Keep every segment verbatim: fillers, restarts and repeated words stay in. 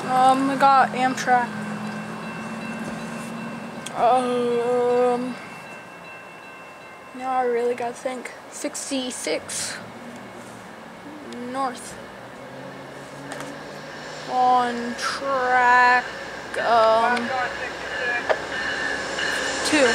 Um, we got Amtrak. Um, now I really gotta think. sixty-six north. On track, um, two.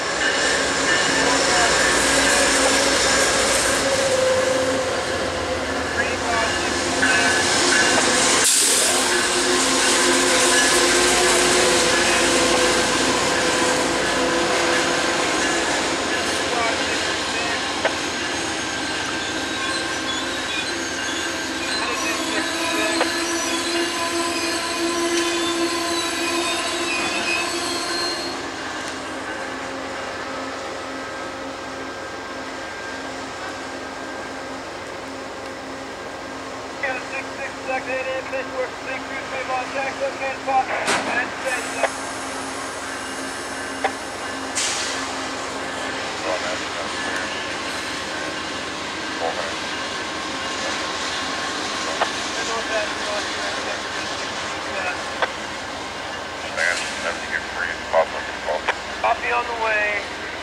Copy on the way.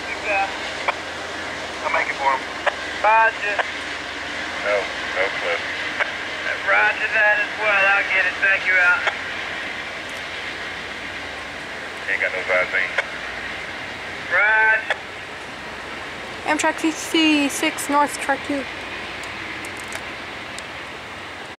I'll make it for him. Roger. No, no clip. Roger that as well. I'll get it. Thank you, out. Ain't got no Visine. Roger. Amtrak sixty-six north, track two.